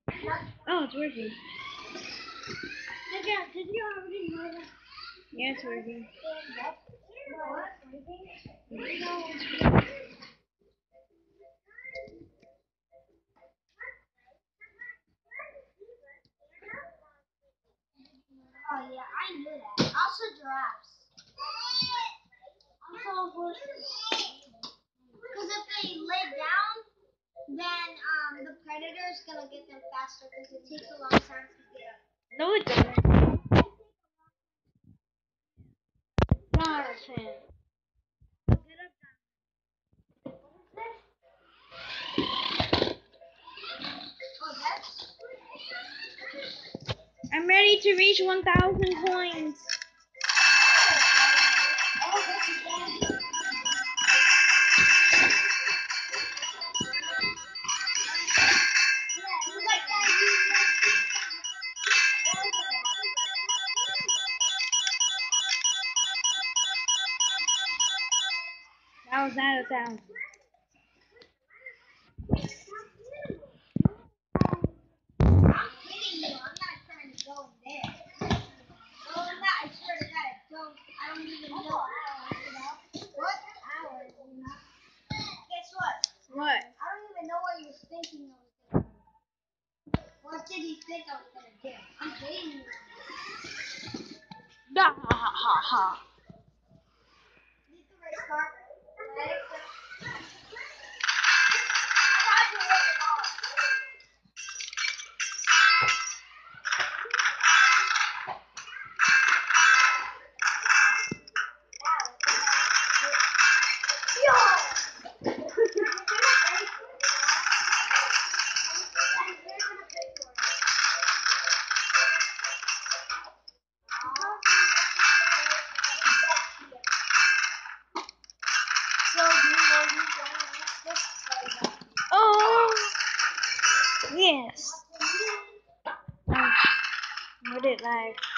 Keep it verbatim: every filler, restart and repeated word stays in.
Oh, it's working. Did you already know that? Yeah, it's working. Oh yeah, I knew that. Also giraffes. Also because if they lay down, then um the predator is gonna get them faster because it takes a long time to get up. No, it doesn't. Jonathan. Oh, that's I'm ready to reach one thousand coins. oh, this is one. That was out of thousand. I'm kidding you. I'm not trying to go in there. No, I'm not. I swear to God, I don't. I don't even know. What? Hours, you know? Guess what? What? I don't even know what you're thinking I was gonna do. What did you think I was gonna do? I'm kidding you. Da ha ha ha ha. Need to restart. Oh, yes. Oh, would it lag?